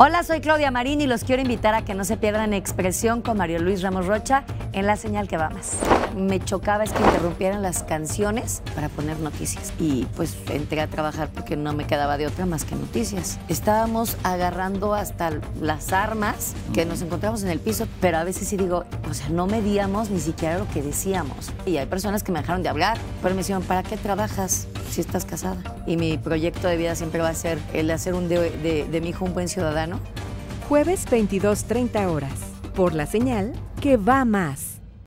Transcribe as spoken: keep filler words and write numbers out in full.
Hola, soy Claudia Marín y los quiero invitar a que no se pierdan Expresión con Mario Luis Ramos Rocha en La Señal que va más. Me chocaba es que interrumpieran las canciones para poner noticias y pues entré a trabajar porque no me quedaba de otra más que noticias. Estábamos agarrando hasta las armas que nos encontramos en el piso, pero a veces sí digo, o sea, no medíamos ni siquiera lo que decíamos. Y hay personas que me dejaron de hablar, pero me dijeron, ¿para qué trabajas si estás casada? Y mi proyecto de vida siempre va a ser el de hacer un de, de, de mi hijo un buen ciudadano. Jueves veintidós treinta horas, por La Señal que va más.